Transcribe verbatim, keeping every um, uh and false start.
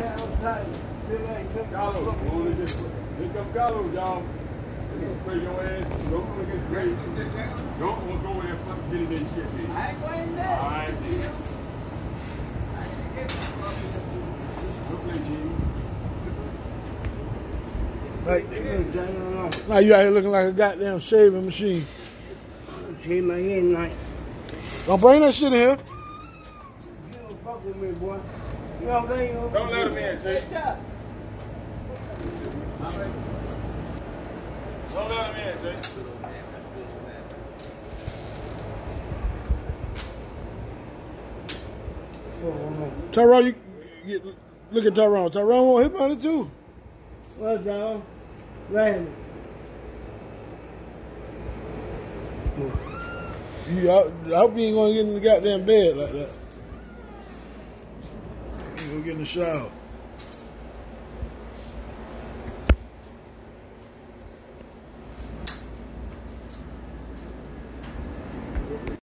Gallows, only this way. Pick up gallows, y'all. They're gonna spray your ass. Don't wanna get sprayed. Don't wanna go in there and fucking get in that shit, man. I ain't going there. All right, then. Don't play, G. Like, now you out here looking like a goddamn shaving machine. Shave my head night. Don't bring that shit in here. You don't fuck with me, boy. You know what I'm saying? Don't let him in, Jay. Don't let him in, Jay. Tyrone, you get, look at Tyrone. Tyrone want hip on it too. What, John? Right. You, I, I hope you ain't gonna get in the goddamn bed like that. You gonna get in the shower.